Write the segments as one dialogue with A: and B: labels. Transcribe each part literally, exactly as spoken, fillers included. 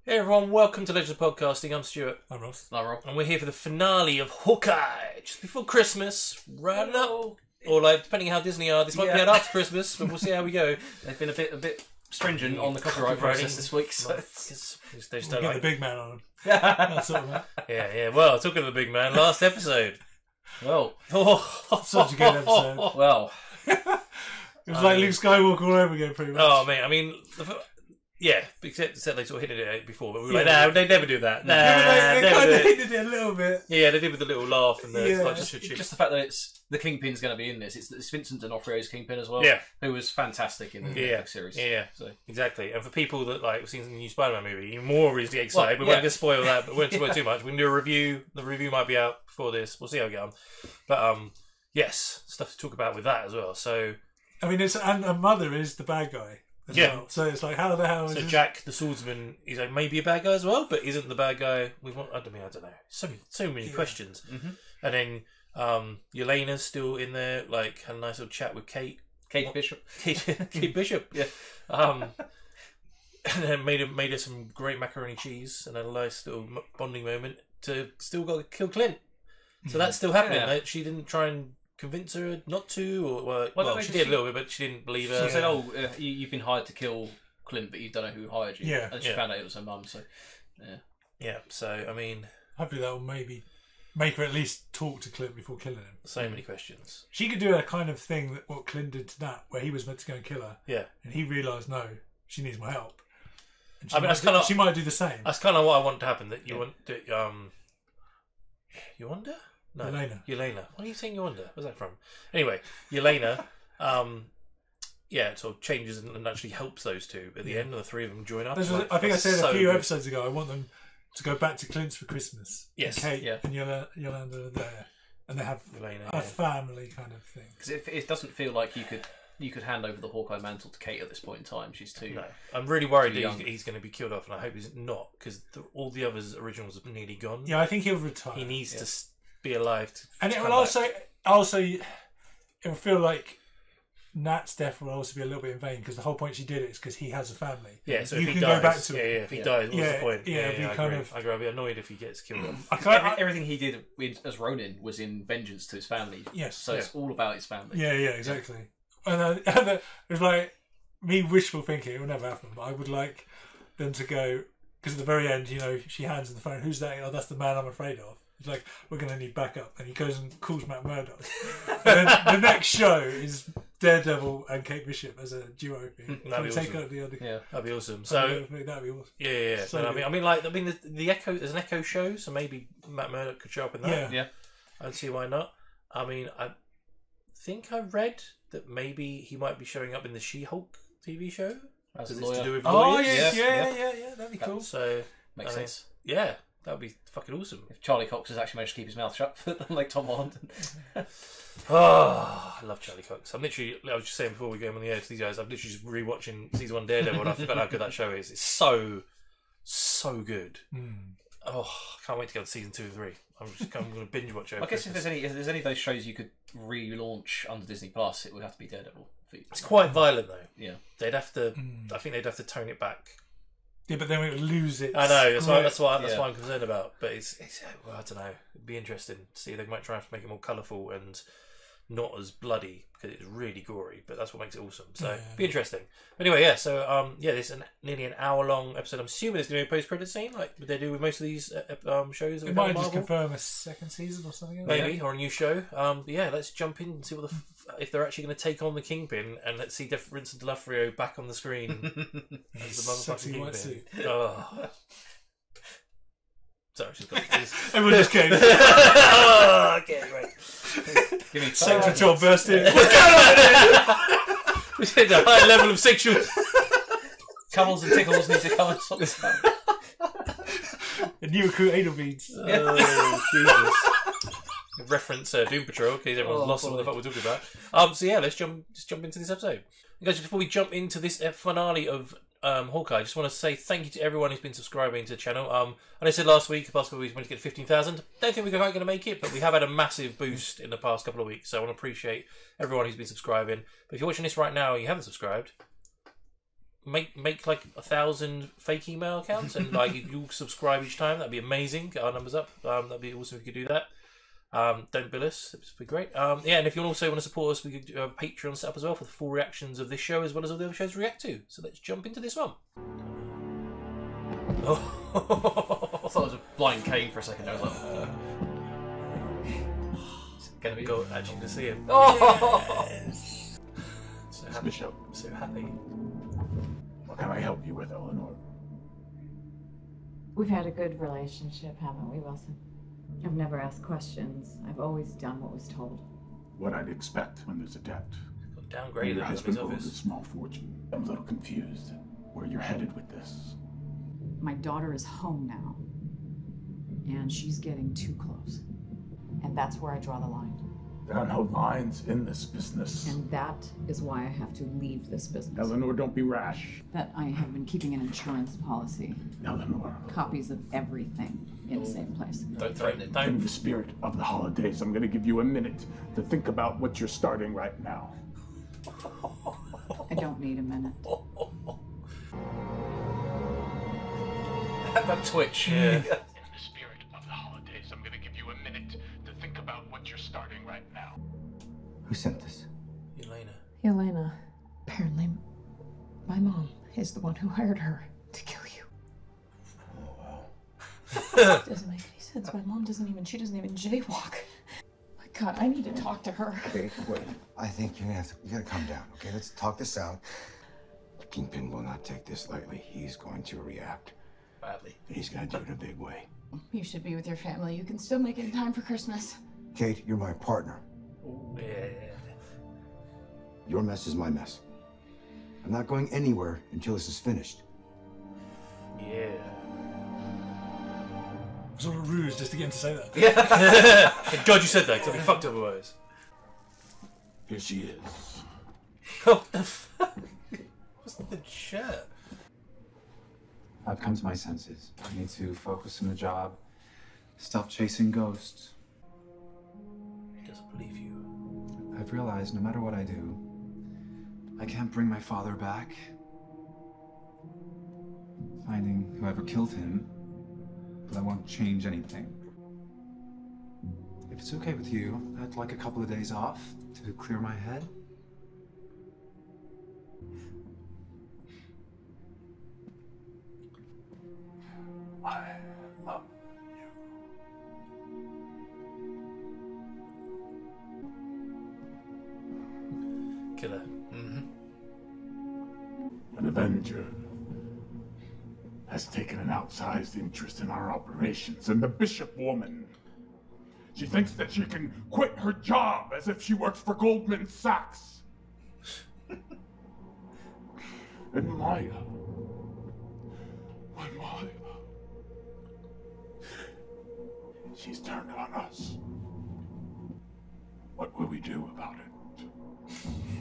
A: Hey everyone, welcome to Legends of Podcasting. I'm Stuart.
B: I'm Ross.
C: I'm Rob.
A: And we're here for the finale of Hawkeye. Just before Christmas, right up. Or like, depending how Disney are, this might
C: Yeah.
A: be out after Christmas, but we'll see how we go.
C: They've been a bit a bit stringent on the copyright
A: Copywriting.
C: process this week. So
A: It's- it's- they just
B: We'll
A: don't
B: get
A: like...
B: the big man on him. That sort of man.
A: Yeah, yeah. Well, talking to the big man, last episode.
C: well,
A: Oh,
B: Such a good episode.
C: well,
B: It was like Luke Skywalker all over again, pretty much.
A: Oh, man, I mean... The, yeah, except, except they sort of hinted at it before, but we were like,
B: Yeah.
A: nah, they never do that. Nah,
B: Yeah, but they, they
A: never
B: kind
A: do
B: of
A: it.
B: hinted it a little bit.
A: Yeah, they did with the little laugh and the...
B: Yeah.
A: Like,
C: just,
A: just,
C: just the fact that it's the Kingpin's going to be in this. It's, it's Vincent D'Onofrio's Kingpin as well.
A: Yeah.
C: Who was fantastic in the
A: Yeah.
C: Netflix series.
A: Yeah,
C: So
A: exactly. And for people that like have seen the new Spider-Man movie, even more reason to get excited.
C: Well,
A: we
C: yeah.
A: won't get spoil that, but we won't spoil
C: Yeah.
A: too much. We can do a review. The review might be out before this. We'll see how we get on. But um, yes, stuff to talk about with that as well. So,
B: I mean, it's and her mother is the bad guy as
A: Yeah.
B: well. So it's like, how the hell is
A: so
B: this?
A: Jack the swordsman is like maybe a bad guy as well, but isn't the bad guy. We want. I don't mean. I don't know. So many, so many
B: Yeah.
A: questions.
C: Mhm.
A: And then um, Yelena's still in there. Like had a nice little chat with Kate.
C: Kate
A: What?
C: Bishop.
A: Kate, Kate Bishop. Yeah. Um, and then made her, made her some great macaroni cheese and had a nice little m- bonding moment to still got to kill Clint. So that's still happening.
C: Yeah.
A: Like, she didn't try and convince her not to, or well,
C: Well,
A: well
C: no,
A: she
C: she-
A: did a little bit, but she didn't believe
C: She
A: her.
C: said, "Oh, uh, you, you've been hired to kill Clint, but you don't know who hired you."
B: Yeah.
C: And she
A: Yeah.
C: found out it was her mum. So
A: Yeah. So I mean,
B: Hopefully that will maybe make her at least talk to Clint before killing him.
A: so many questions.
B: She could do a kind of thing that what Clint did to Nat, where he was meant to go and kill her,
A: Yeah.
B: and he realised, no, she needs my help. And she,
A: I mean,
B: might,
A: that's
B: do,
A: kinda-
B: she might do the same.
A: That's kind of what I want to happen. That you
C: Yeah.
A: want to um, you wonder? No,
B: Yelena.
A: Yelena. What are you saying? You wonder? Where's that from? Anyway, Yelena. um, yeah, it sort of changes and, and actually helps those two at the
B: Yeah.
A: end, and the three of them join up.
B: There's a-
A: Like,
B: I think I
A: that's
B: said
A: so
B: a few
A: good.
B: episodes ago, I want them to go back to Clint's for Christmas.
A: Yes,
B: And Kate
C: yeah.
B: and Yola- Yolanda are there. And they have
A: Yelena,
B: a
A: yeah.
B: family kind of thing.
C: because it, it doesn't feel like you could you could hand over the Hawkeye mantle to Kate at this point in time. She's too.
A: No, I'm really worried
C: Too
A: that he's,
C: young.
A: he's going to be killed off, and I hope he's not, because all the others originals are nearly gone.
B: Yeah, I think he'll retire.
A: He needs
C: Yeah.
A: to s- be alive. To,
B: and
A: to
B: it
A: come
B: will
A: back.
B: also, also, it will feel like Nat's death will also be a little bit in vain because the whole point she did it is because he has a family.
A: Yeah, so
B: you
A: if he
B: can
A: dies,
B: go back to
A: yeah,
B: it.
A: yeah. If he
C: Yeah.
A: dies, what's
B: Yeah,
A: the point?
B: yeah,
A: Yeah,
B: if he
A: I
B: kind
A: agree.
B: of-
A: I agree. I'd be annoyed if he gets killed off.
B: I can't,
C: Every,
B: I-
C: everything he did with, as Ronin was in vengeance to his family.
B: yes.
C: So it's all about his family.
B: Yeah, yeah, exactly. And, uh, and uh, it was like me wishful thinking. It will never happen, but I would like them to go because at the very end, you know, she hands him the phone. Who's that? Oh, that's the man I'm afraid of. He's like, we're going to need backup, and he goes and calls Matt Murdock. And then the next show is Daredevil and Kate Bishop as a duo thing.
A: That'd be
B: They take
A: awesome.
B: out the other.
C: Yeah.
A: That'd be awesome.
B: So
A: So
B: that'd be awesome.
A: yeah, yeah. yeah.
B: So
A: But I
B: good.
A: mean, I mean, like, I mean, the, the Echo. There's an Echo show, so maybe Matt Murdock could show up in that.
B: Yeah.
C: Yeah.
A: I'd see why not. I mean, I think I read that maybe he might be showing up in the She-Hulk T V show
C: As a
A: because it's to
C: lawyer.
A: do with
B: Oh
A: lawyers.
B: yeah,
C: Yeah,
B: yeah,
C: yeah.
B: yeah, yeah. That'd be cool.
A: So
C: Makes
A: I mean,
C: sense.
A: yeah, that would be fucking awesome.
C: If Charlie Cox has actually managed to keep his mouth shut, like Tom Holland.
A: Oh, I love Charlie Cox. I'm literally, I was just saying before we go on the air to these guys, I'm literally just rewatching season one Daredevil and I forgot how good that show is. It's so, so good.
B: Mm.
A: Oh, I can't wait to go to season two and three. I'm just I'm going to binge watch it.
C: I guess if there's any if there's any of those shows you could relaunch under Disney Plus, it would have to be Daredevil.
A: It's quite violent though.
C: Yeah.
A: They'd have to,
B: Mm.
A: I think they'd have to tone it back.
B: Yeah, but then we would lose it.
A: I know, that's why, that's why, that's
C: Yeah.
A: why I'm concerned about. But it's, it's well, I don't know. It'd be interesting to see. They might try to make it more colourful and not as bloody because it's really gory. But that's what makes it awesome. So
B: Yeah.
A: be interesting. Anyway, yeah. So um, yeah, this is an, nearly an hour long episode. I'm assuming there's going to be a post credit scene like they do with most of these uh, ep- um, shows. That
B: We
A: we've
B: might
A: done
B: just
A: Marvel.
B: confirm a second season or something.
A: Maybe, or a new show. Um, but yeah, let's jump in and see what the f- if they're actually going to take on the Kingpin, and let's see Def- Vincent D'Onofrio back on the screen as the
B: Sexy
A: motherfucking
B: white
A: Kingpin.
B: suit.
A: Oh. Sorry, she's got this.
B: Everyone just came.
A: Oh, okay, right.
C: Give me
B: Sexual job burst in.
A: We said a high level of sexual.
C: Cuddles and tickles need to come and sort this out.
B: A new recruit anal beads.
A: Oh, Jesus. Reference uh, Doom Patrol, in case everyone's
C: Oh,
A: lost what the
C: boy.
A: fuck we're talking about. Um, so yeah, let's jump, just jump into this episode. Guys, just before we jump into this uh, finale of um, Hawkeye, I just want to say thank you to everyone who's been subscribing to the channel. Um, and I said last week, the past couple of weeks, we wanted to get fifteen thousand. Don't think we're quite going to make it, but we have had a massive boost in the past couple of weeks. So I want to appreciate everyone who's been subscribing. But if you're watching this right now and you haven't subscribed, make make like a thousand fake email accounts and like if you subscribe each time, that'd be amazing. Get our numbers up. Um, that'd be awesome if you could do that. Um, don't bill us. It'd be great. Um, yeah, and if you also want to support us, we could do a Patreon set up as well for the full reactions of this show as well as all the other shows we react to. So let's jump into this one. Oh.
C: I thought it was a blind Kane for a second. I was like, uh,
A: it's gonna be go actually to see him.
C: oh,
A: Yes. So happy.
D: Bishop,
A: So happy.
D: what can I help you with, Eleanor?
E: We've had a good relationship, haven't we, Wilson? I've never asked questions. I've always done what was told.
D: What I'd expect when there's a debt.
A: Got downgraded
D: Your
A: out of his
D: husband owes a
A: office.
D: small fortune. I'm a little confused where you're headed with this.
E: My daughter is home now, and she's getting too close. And that's where I draw the line.
D: There are no lines in this business.
E: And that is why I have to leave this business.
D: Eleanor, don't be rash.
E: That I have been keeping an insurance policy,
D: Eleanor,
E: copies of everything in the same place.
A: Don't threaten it.
D: in
A: Don't.
D: the spirit of the holidays, I'm going to give you a minute to think about what you're starting right now.
E: I don't need a minute.
C: that Twitch.
A: Yeah.
D: In the spirit of the holidays, I'm going to give you a minute to think about what you're starting right now.
F: Who sent this?
A: Elena.
G: Elena. Apparently, my mom is the one who hired her to kill you. It doesn't make any sense. My mom doesn't even, she doesn't even jaywalk. My God, I need to talk to her.
F: Okay, wait. I think you're gonna have to, you gotta calm down, okay? Let's talk this out. Kingpin will not take this lightly. He's going to react.
C: Badly.
F: He's gonna do it in a big way.
G: You should be with your family. You can still make it in time for Christmas.
F: Kate, you're my partner.
A: Yeah.
F: Your mess is my mess. I'm not going anywhere until this is finished.
A: Yeah.
B: Sort of ruse just to get him to say that.
A: Thank God you said that, because I'd be fucked otherwise.
D: Here she is.
A: What the fuck? What's the shirt?
H: I've come to my senses. I need to focus on the job. Stop chasing ghosts.
A: He doesn't believe you.
H: I've realized no matter what I do, I can't bring my father back. Finding whoever killed him, but I won't change anything. If it's okay with you, I'd like a couple of days off to clear my head.
D: I love
A: Killer.
C: Mm-hmm.
D: An Avenger has taken an outsized interest in our operations, and the Bishop woman. She thinks that she can quit her job as if she works for Goldman Sachs. And Maya. My Maya. She's turned on us. What will we do about it?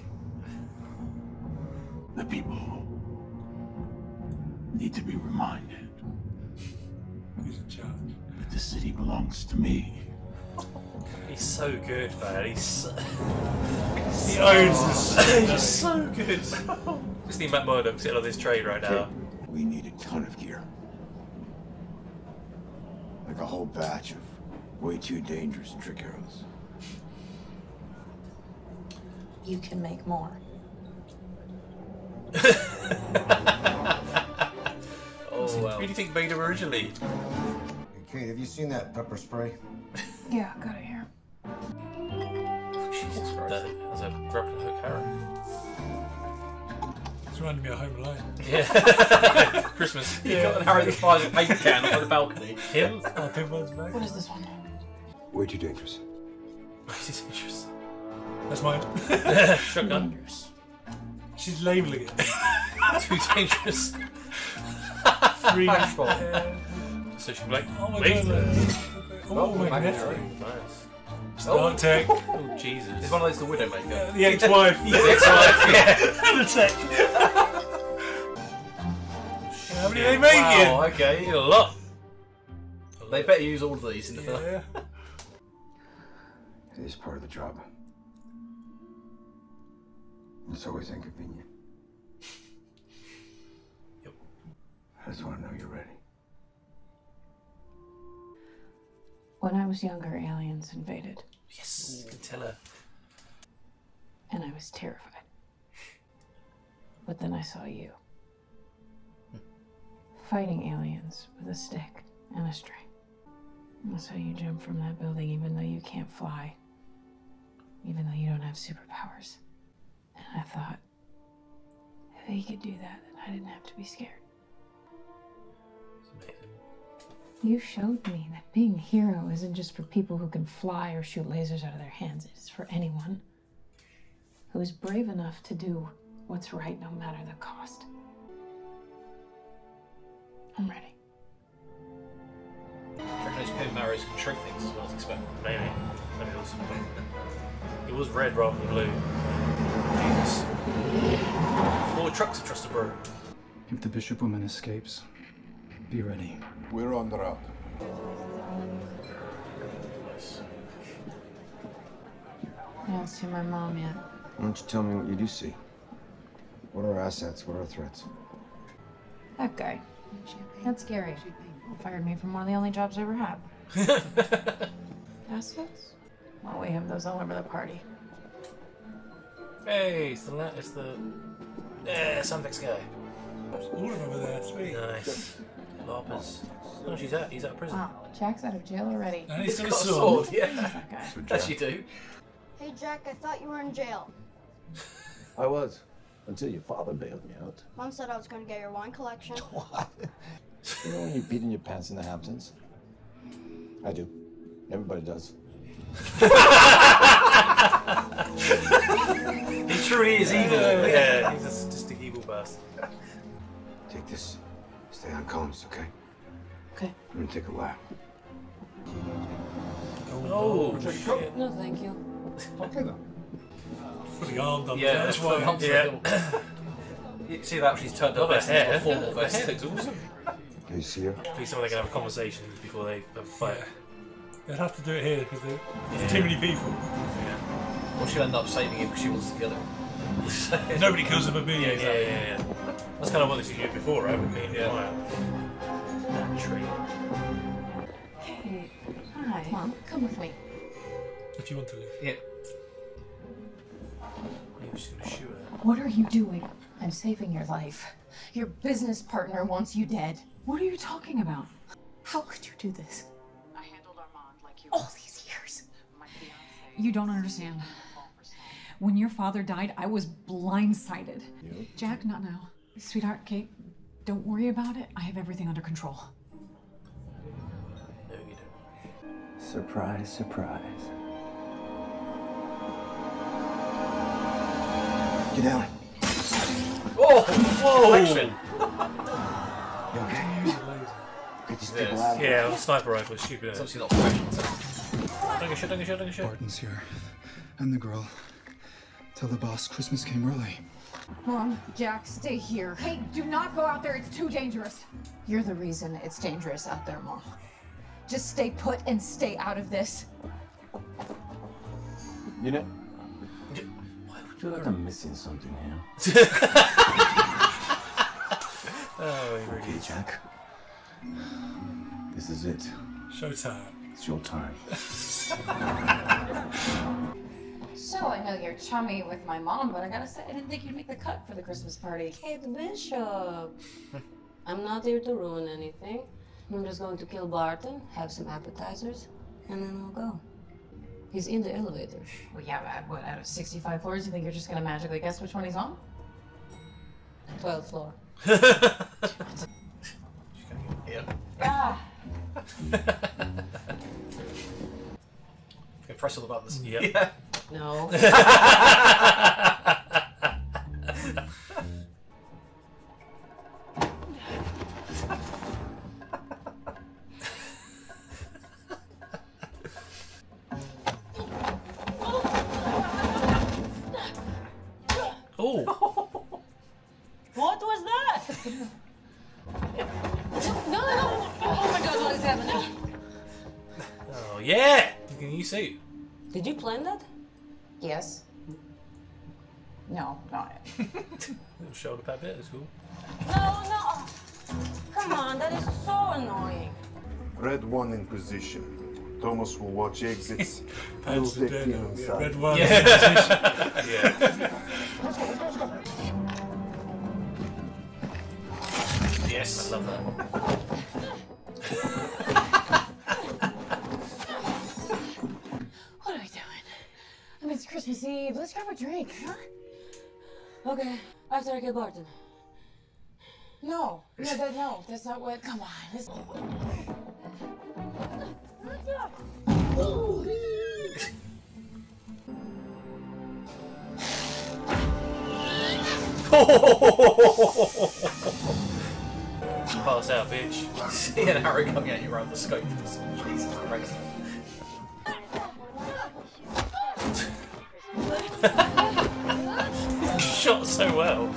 D: The people need to be reminded
B: Who's in charge?
D: that the city belongs to me.
A: He's so good, man. He's so...
B: He owns this.
A: He's so good. Just need Matt Murdock sitting on this train right now.
F: We need a ton of gear. Like a whole batch of way too dangerous trick arrows.
G: You can make more.
C: Oh, well.
A: Who do you think made him originally?
F: Hey, Kate, have you seen that pepper spray?
G: Yeah, got it here.
A: Jesus Christ. That's a grappling hook arrow.
B: It's reminding me of Home Alone.
A: Yeah. Christmas.
C: You got an Harry the Fires a paint can off the balcony.
A: Him?
B: Oh, Pinball's back.
G: What is this one?
F: Way too dangerous.
A: This is interesting.
B: That's mine.
A: Shotgun.
G: Dangerous.
B: She's labelling it.
A: Too dangerous.
B: Three.
C: Flashball.
B: Uh,
A: So she'd be like,
B: oh my
A: wait.
B: god. Oh,
C: Oh,
B: magnetic.
A: Nice.
B: Star Tech.
A: Oh, Jesus.
C: It's one of those the Widowmaker.
B: The ex-wife.
A: The ex-wife, yeah.
B: The tech. How many are they making?
C: Wow, okay.
A: A lot.
C: They better use all of these in the film.
B: Yeah.
F: It is part of the job. It's always inconvenient. I just want to know you're ready.
G: When I was younger, aliens invaded,
A: Yes, you can tell her.
G: and I was terrified. But then I saw you. Fighting aliens with a stick and a string. I saw you jump from that building even though you can't fly. Even though you don't have superpowers. And I thought, if he could do that, then I didn't have to be scared.
A: It's amazing.
G: You showed me that being a hero isn't just for people who can fly or shoot lasers out of their hands. It's for anyone who is brave enough to do what's right no matter the cost. I'm ready.
C: Do you reckon those pin marrows can shrink things as well as expect?
A: Maybe. Maybe it was. It was red rather than blue. Jesus. Four trucks of Trusted Bro.
H: If the bishop woman escapes, be ready.
F: We're on the route.
A: Nice.
G: I don't see my mom yet.
F: Why don't you tell me what you do see? What are our assets? What are our threats?
G: That guy. That's scary. Fired me from one of the only jobs I ever had. Assets? Well, we have those all over the party.
A: Hey, it's the la- it's the yeah, Sunfix guy.
B: All of them are there, sweet.
A: Nice. Larpers. Oh, she's out. He's out of prison.
G: Wow, Jack's out of jail already.
B: And he's
C: He's
B: got a
C: got a
B: sword.
C: sword, yeah.
G: That guy.
F: So
C: As
F: Jack,
C: you do.
I: Hey, Jack, I thought you were in jail.
J: I was, until your father bailed me out.
I: Mom said I was going to get your wine collection.
J: What? You know when you peed in your pants in the Hamptons? I do. Everybody does.
A: He truly is evil. Yeah, he's just, just an evil bastard.
F: take this. Stay on comms, okay?
G: Okay.
F: I'm gonna take a lap.
A: Oh, shit.
G: No, thank you.
J: Okay then.
B: Fully armed on
C: Yeah,
B: the
C: that's
B: that's
C: what
B: why.
C: I'm
A: Yeah.
C: You see that she's turned her
A: Love her
C: vest into
A: hair.
C: a formal
A: Her hair
C: vest.
A: looks awesome.
F: Can you see her?
A: Please, someone they can have a conversation before they have a fight.
B: They'd have to do it here because there's too many people.
C: Or she'll end up saving him because she wants to kill him.
B: Nobody kills them but me.
A: Yeah, yeah, yeah, yeah. That's kind of what they did before, right? With me and
C: Yeah.
A: Maya. That tree.
G: Hey, hi. Come on, come with me.
B: If you want to live.
C: Yeah.
A: He was just gonna shoot her.
G: What are you doing? I'm saving your life. Your business partner wants you dead. What are you talking about? How could you do this?
E: I handled Armand like you.
G: All these years.
E: You don't understand. When your father died, I was blindsided.
J: You?
E: Jack, not now. Sweetheart, Kate, don't worry about it. I have everything under control.
A: No, you don't.
H: Surprise, surprise.
F: Get down.
C: Oh! Whoa! Action!
F: You okay?
B: Use a laser.
F: Get these
C: Yes.
F: people out of here.
A: Yeah, the sniper rifle is stupid.
C: It's
A: Isn't it?
C: obviously not fresh.
A: Don't get shot, don't get shot, don't get shot.
H: Barton's here. And the girl. Tell the boss Christmas came early.
G: Mom, Jack, stay here.
E: Hey, do not go out there. It's too dangerous.
G: You're the reason it's dangerous out there, Mom. Just stay put and stay out of this.
J: You know, I feel like I'm missing something here.
A: Oh, he really
J: Okay, Jack. This is it.
B: Showtime.
J: It's your time.
G: So I know you're chummy with my mom, but I gotta say, I didn't think you'd make the cut for the Christmas party.
K: Hey, the bishop. I'm not here to ruin anything. I'm just going to kill Barton, have some appetizers, and then I'll go. He's in the elevator.
G: Well, yeah, but what, out of sixty-five floors, you think you're just gonna magically guess which one he's on?
K: twelfth floor.
C: Yeah.
G: Ah!
C: Okay, press all the buttons.
A: Yep.
C: Yeah.
K: No.
A: Oh,
K: What was that? No, no, no. Oh my god, what is happening?
A: oh yeah! Look at you suit.
K: Did you plan that?
G: Yes. No, not it.
A: Little shoulder pad bit, that's cool.
K: No, no. Come on, that is so annoying.
F: Red one in position. Thomas will watch exits. I will
B: Pants
F: take
B: and
F: Tina
B: Daniel. Yeah,
F: inside.
B: red one.
A: Yeah. Yeah. Yes, I love that.
G: What are we doing? I mean, it's Christmas Eve. Let's grab a drink, huh?
K: Okay, after I kill Barton.
G: No, no, that, no, that's not what. Come on. This...
A: Pass out, bitch.
C: See an arrow coming at you around the scope. Jesus Christ.
A: Shot so well.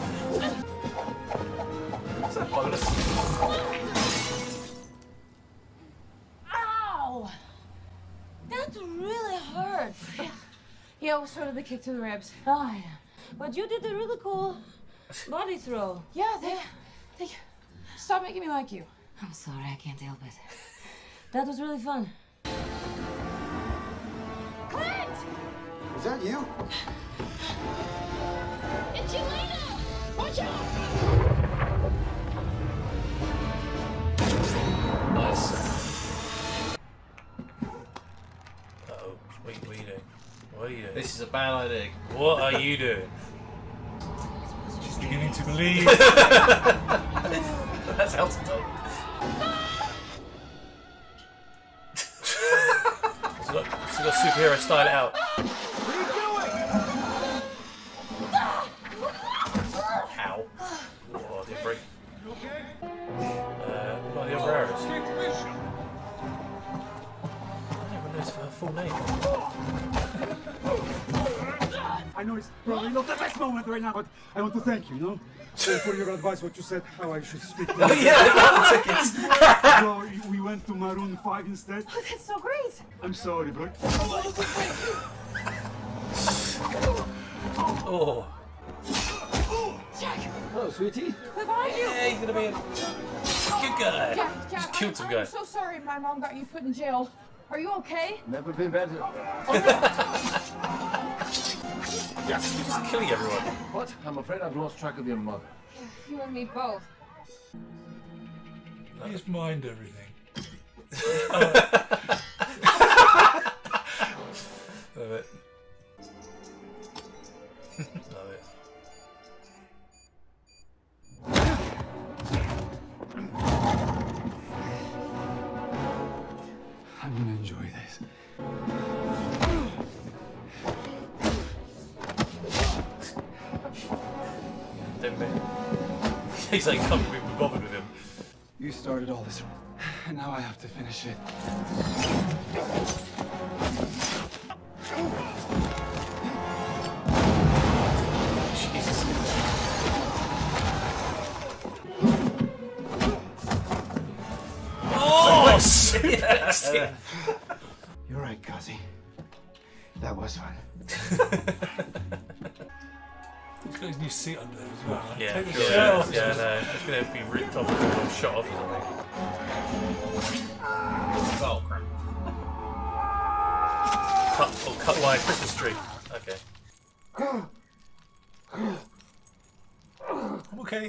A: Is that bonus?
K: Ow! That really hurts.
G: Yeah, it was sort of the kick to the ribs.
K: Oh, yeah. But you did a really cool body throw.
G: Yeah, they, they. Stop making me like you.
K: I'm sorry, I can't help it. That was really fun.
G: Clint!
F: Is that you?
G: It's Yelena! Watch out!
A: Nice. Uh-oh. What, what are you doing? What are you doing?
C: This is a bad idea.
A: What are you doing?
B: She's beginning to believe.
A: That's Elton John. So got, so got superhero style it out. How? Oh, I didn't break. Uh, what are the other arrows? I don't even know her full name.
L: I know it's probably not the best moment right now, but I want to thank you, you know? So for your advice, what you said, how I should speak.
A: Oh yeah, the tickets.
L: So we went to Maroon five instead.
G: Oh, that's so great.
L: I'm sorry, bro.
A: Oh.
G: Jack,
C: Hello, sweetie.
G: we're behind you.
A: Yeah, he's gonna be a good guy.
G: Jack, Jack,
A: Just killed
G: I'm,
A: some
G: I'm
A: guy.
G: so sorry my mom got you put in jail. Are you okay?
J: Never been better.
A: Yes, you're just killing everyone.
J: What? I'm afraid I've lost track of your mother.
G: You and me both.
B: I just mind everything.
A: Love it. Love it.
H: I'm gonna enjoy this.
A: Don't be. He's like, can't be bothered with him.
H: You started all this, and now I have to finish it.
A: Jesus. Oh, yes.
F: You're right, Kazi. That was fun.
B: He's got his new seat under there as well.
A: Yeah,
B: Take the
A: sure.
B: shirt off.
A: Yeah, no, it's gonna be ripped off or shot off or something.
C: Oh, crap.
A: Cut or cut wire Christmas tree. Okay.
B: I'm okay.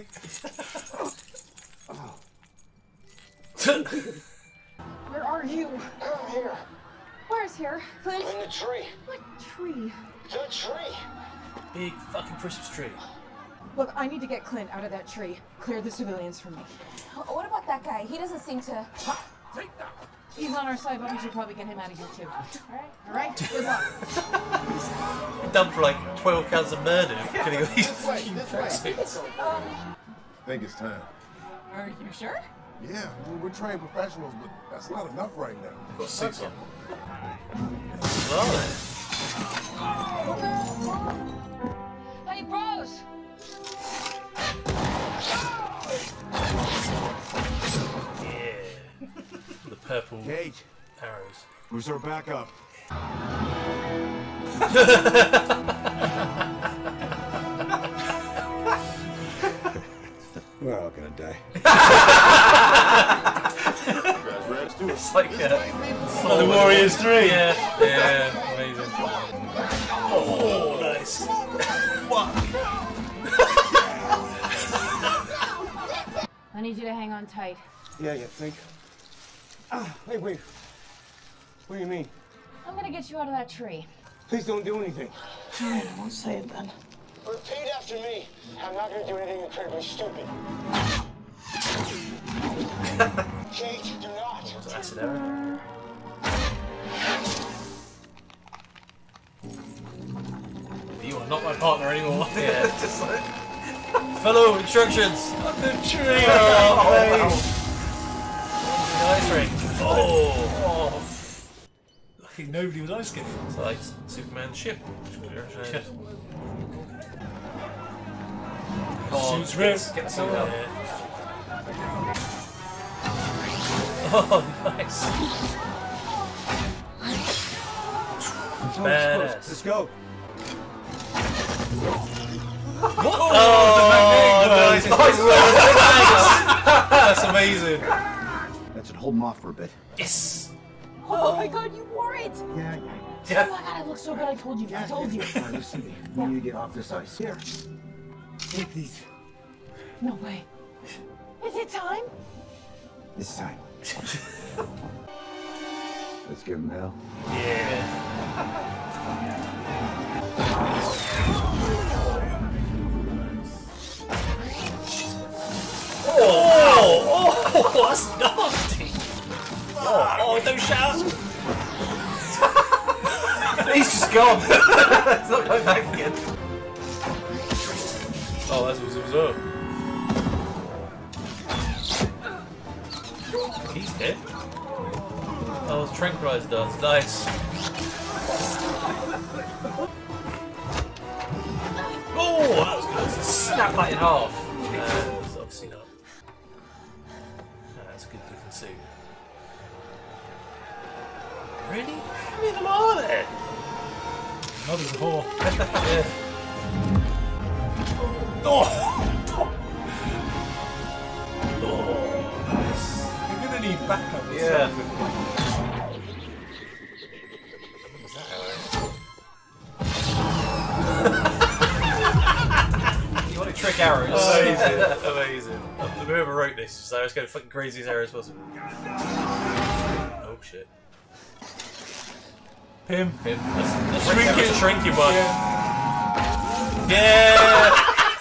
G: Where are you?
J: I'm here.
G: Where's here? Clint?
J: In the tree.
G: What tree?
J: The tree.
A: Big fucking Christmas tree.
G: Look, I need to get Clint out of that tree. Clear the civilians for me.
M: What about that guy? He doesn't seem to...
G: He's on our side, but we should probably get him out of here too. Alright? Alright? Good luck.
A: Been done for like twelve counts of murder. Killing all these fucking tracksuits.
M: Um,
N: I think it's time.
G: Are you sure?
N: Yeah, I mean, we're trained professionals, but that's not enough right now.
A: Got suits on. Right.
G: Hey, bros!
A: Yeah. The purple
F: Kate,
A: arrows.
F: where's our backup? We're all gonna die.
C: It's like uh,
A: Like the Warriors three. Yeah, yeah, amazing. Oh, nice. Fuck.
M: I need you to hang on tight.
J: Yeah, yeah, think. Ah, wait, wait. What do you mean?
M: I'm gonna get you out of that tree.
J: Please don't do anything.
G: All right, I won't say it then.
J: Repeat after me. I'm not gonna do anything incredibly stupid. Kate, do not.
A: Acid arrow. You are not my partner anymore. Yeah. Just like... Fellow instructions. On the tree. Oh, wow. Ice ring. Oh. oh.
B: Lucky nobody was ice skating.
A: It's like Superman's ship. Ship.
B: Suits ripped.
A: Get the suit out. Oh, nice. Badass.
J: Let's go.
A: What? Oh, nice. Nice. That's amazing.
J: That should hold him off for a bit.
A: Yes.
M: Oh my god, you wore it!
J: Yeah, yeah.
A: Yeah.
M: Oh my god, it looks so good. I told you. I told you.
J: All right, listen to me. We need to get off this ice. Here. Take these.
M: No way. Is it time?
J: This time. Let's give him hell.
A: Yeah. Oh, oh, oh, that's nasty. Oh, oh, don't shout. He's just gone. It's not going back again. Oh, that's what's up. He's dead. Oh, it's tranquilizer does. Nice. Oh, that was good. Snap that in half. Uh, that's obviously not. No, that's a good looking suit. Really? How many of them are there?
B: Another four.
A: Yeah. Oh! Oh!
B: You're gonna need backup.
A: Yeah. You want to trick arrows? Amazing, amazing. Whoever wrote this, so I was going fucking crazy as arrows possible. Oh shit.
B: Him.
A: Him. That's, that's
B: Shrinking.
A: shrinking, shrinking one.
B: Yeah.
A: Yeah.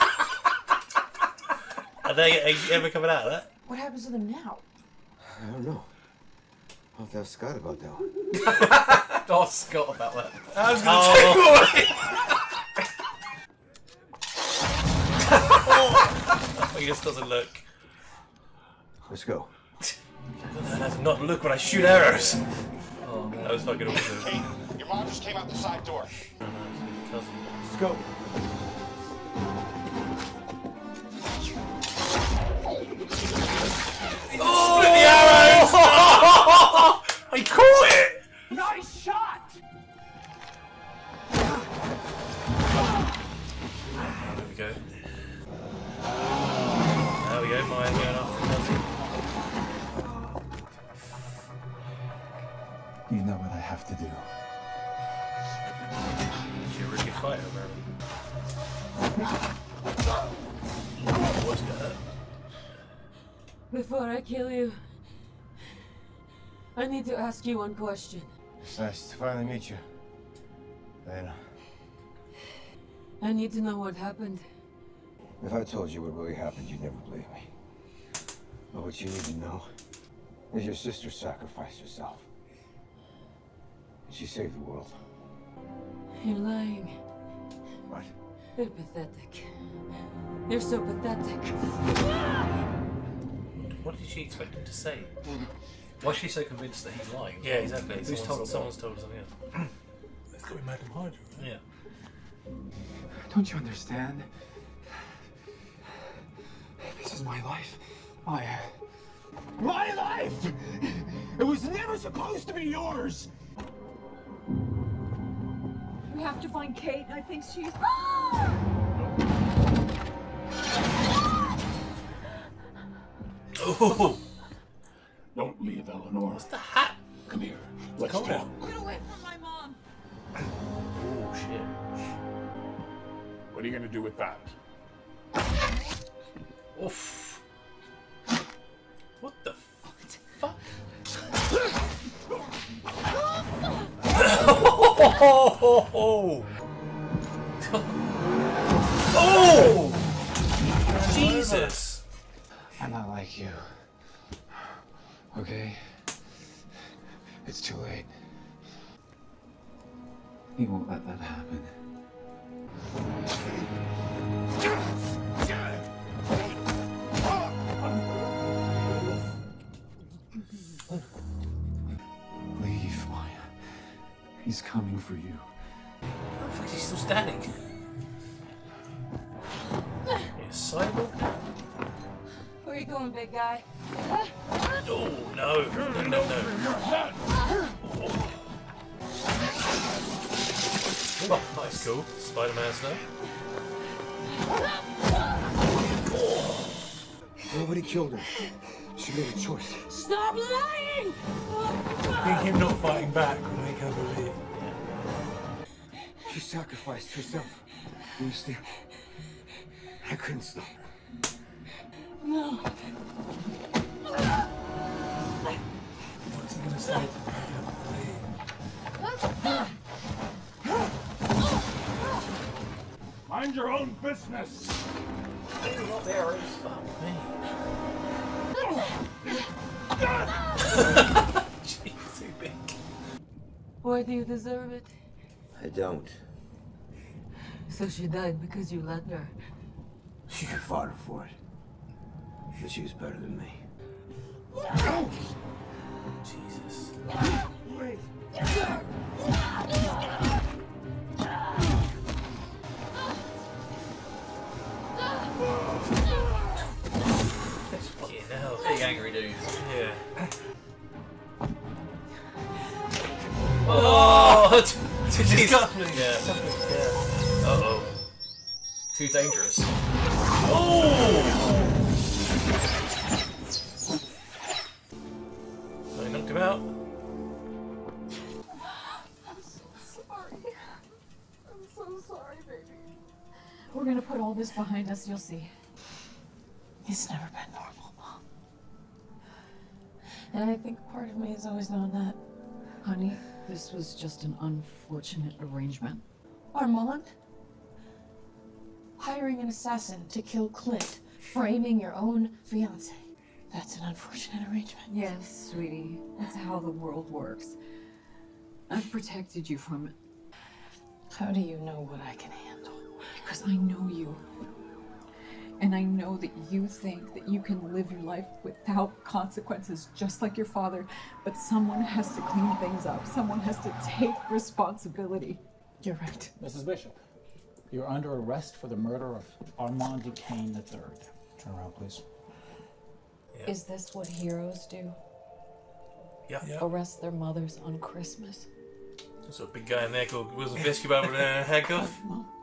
A: Are they are you ever coming out of that?
G: What happens to them now?
F: I don't know. I'll have to ask Scott about that one.
C: Oh, Scott about that.
B: I was gonna
A: Oh.
B: take
A: Oh, he just doesn't look.
F: Let's go.
A: I have to not look when I shoot arrows. Oh, man. That was fucking awesome.
J: Kate, your mom just came out the side door.
A: Cousin.
J: Let's go.
A: Oh, split the arrows! I caught it!
L: Nice shot!
A: There we go. There we go, Maya going after cousin.
H: You know what I have to do.
A: You're a really good fighter, apparently. What's that?
K: Before I kill you, I need to ask you one question.
F: It's nice to finally meet you. Lena.
K: I need to know what happened.
F: If I told you what really happened, you'd never believe me. But what you need to know is your sister sacrificed herself. And she saved the world.
K: You're lying.
F: What?
K: You're pathetic. You're so pathetic.
A: What did she expect him to say?
C: Why is she so convinced that he's lying?
A: Yeah, exactly.
C: Who's
A: Someone's,
C: told her
A: someone's told her something else.
B: It's got to be Madam Hydra, right?
A: Yeah.
H: Don't you understand? This is my life. My...
L: My life! It was never supposed to be yours!
M: We have to find Kate. I think she's.
A: Oh!
D: Don't leave, Eleanor.
A: What's the hat?
D: Come here. Let's
A: Calm
D: talk.
A: down.
M: Get away from my mom.
A: Oh shit.
D: What are you gonna do with that?
A: Oof. What the fuck? Oh! Oh! Jesus!
H: I'm not like you. Okay? It's too late. You won't let that happen. Leave, Maya. He's coming for you.
A: How the fuck is he still standing? Yeah, cyborg?
K: Where are you going, big guy?
A: Oh, no. No, no, no. Oh, nice, cool. Spider-Man stuff.
F: Nobody killed her. She made a choice.
K: Stop lying!
B: I think him not fighting back will make her believe.
F: She sacrificed herself. You understand? I couldn't stop her.
K: No.
B: What's he gonna say to make her believe?
D: Mind your own business.
K: Why do you deserve it?
F: I don't.
K: So she died because you let her.
F: She fought her for it. But she was better than me.
A: Jesus. Fucking hell.
C: Big angry dude.
A: Yeah. Oh! He's got
C: Yeah.
A: yeah. Uh-oh.
C: Too dangerous.
A: Oh! So he knocked him out.
M: I'm so sorry. I'm so sorry, baby.
G: We're gonna put all this behind us, you'll see. It's never been normal, Mom. And I think part of me has always known that.
E: Honey, this was just an unfortunate arrangement.
G: Armand? Hiring an assassin to kill Clint, framing your own fiance. That's an unfortunate arrangement.
E: Yes, sweetie. That's how the world works. I've protected you from it.
G: How do you know what I can handle?
E: Because I know you. And I know that you think that you can live your life without consequences, just like your father. But someone has to clean things up. Someone has to take responsibility.
G: You're right.
O: Missus Bishop, you're under arrest for the murder of Armand Duquesne the third. Turn around, please.
A: Yeah.
G: Is this what heroes do?
A: Yeah. yeah.
G: Arrest their mothers on Christmas?
A: There's a big guy in there called Wilson Fisk about with a handcuff.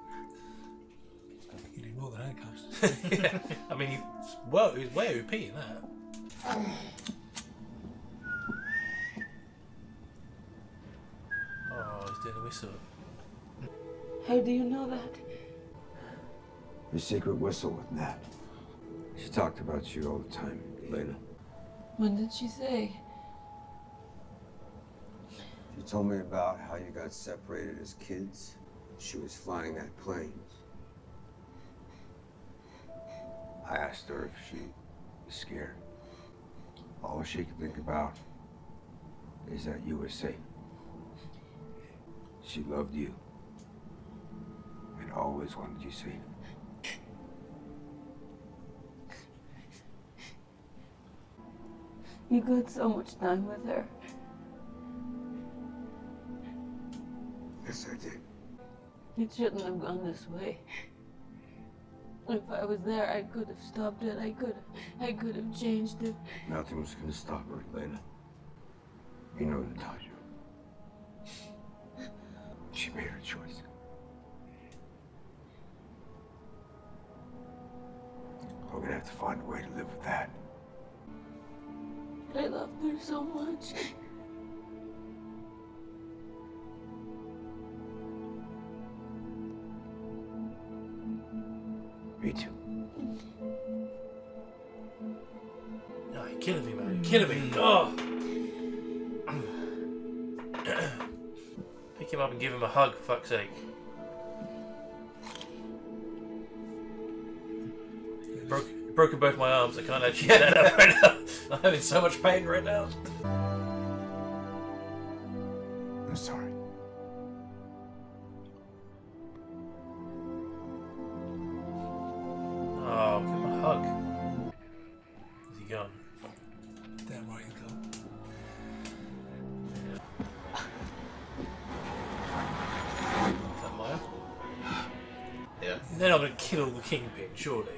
B: You need more than handcuffs.
A: Yeah. I mean, he's well, he's way O P in that. Oh, he's doing the whistle.
K: How do you know that?
F: Your secret whistle with Nat. She talked about you all the time, Elena.
K: When did she say?
F: She told me about how you got separated as kids. She was flying that plane. I asked her if she was scared. All she could think about is that you were safe. She loved you and always wanted you safe.
K: You got so much time with her.
F: Yes, I did.
K: It shouldn't have gone this way. If I was there, I could have stopped it. I could have, I could have changed it.
F: Nothing was gonna stop her, Elena. You know Natasha. She made her choice. We're gonna have to find a way to live with that.
K: I loved her so
M: so much.
F: Me too.
A: No, you're killing me, man. You're killing me. Oh. Pick him up and give him a hug, for fuck's sake. Broke, broken both my arms. I can't actually get that up right now. I'm having so much pain right now.
F: I'm sorry.
A: Oh, give him a hug. Is he gone?
B: Damn right, you can't.
A: Is that Maya?
C: Yeah.
A: They're not going to kill the Kingpin, surely.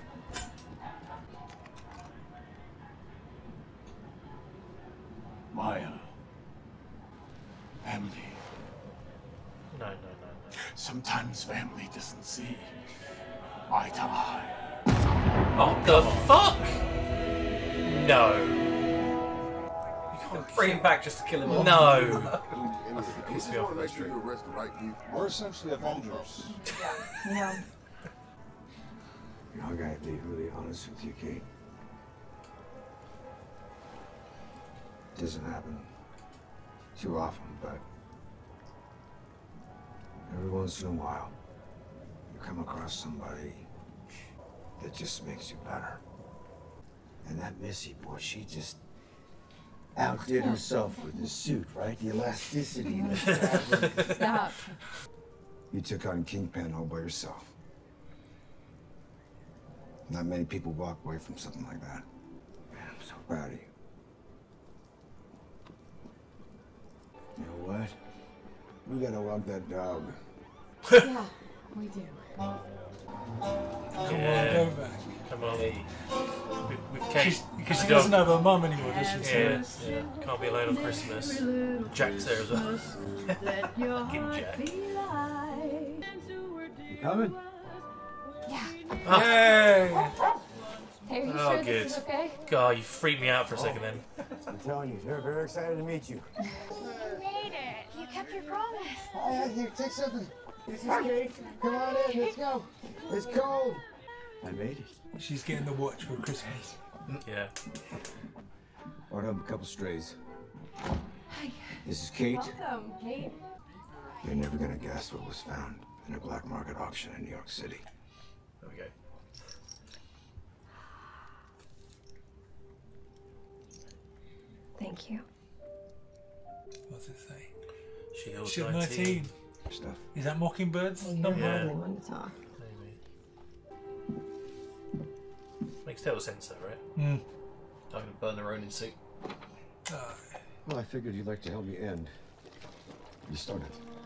D: Maya. Family.
A: No, no, no, no.
D: Sometimes family doesn't see eye to eye.
A: What the fuck? No.
C: You can't bring him back just to kill him off.
A: No.
N: Piss me off. We're essentially Avengers.
E: Yeah.
F: You know, I gotta be really honest with you, Kate. It doesn't happen too often, but every once in a while, you come across somebody that just makes you better. And that Missy boy, she just outdid herself with the suit, right? The elasticity. in the fabric.
E: Stop.
F: You took on Kingpin all by yourself. Not many people walk away from something like that. Man, I'm so proud of you. You know what? We gotta walk that dog.
E: Yeah, we do.
B: Come
A: Yeah.
B: on, go back.
A: Come on. With, with Kate.
B: She's- Because she
A: the
B: doesn't
A: dog.
B: have her mum anymore, does she?
A: Yeah, yeah. Can't be alone on Christmas. Jack's there as well. Fucking Jack.
F: You coming?
A: Ah.
B: Yay!
E: Hey, are you
A: Oh,
E: sure
A: good.
E: this is okay?
A: God, you freaked me out for a second then.
F: I'm telling you, they're very excited to meet you.
I: You made it. You kept your promise.
F: Hey, here, take something. This is Kate. Come on in, let's go. It's cold. I made it.
B: She's getting the watch for Christmas.
A: Yeah.
F: Ordered up a couple strays.
E: Hi.
F: This is Kate.
E: Welcome, Kate.
F: You're never gonna guess what was found in a black market auction in New York City.
A: There we go.
P: Thank you.
B: What's it say?
A: Shield
B: Shield
A: nineteen.
B: nineteen.
F: Stuff.
B: Is that Mockingbird's
P: You're
B: number?
A: Yeah.
P: the one to talk.
A: Maybe. Makes total sense though, right?
B: Hmm.
C: Time to burn their own in suit.
B: Ah,
F: Well, I figured you'd like to help me end. You started.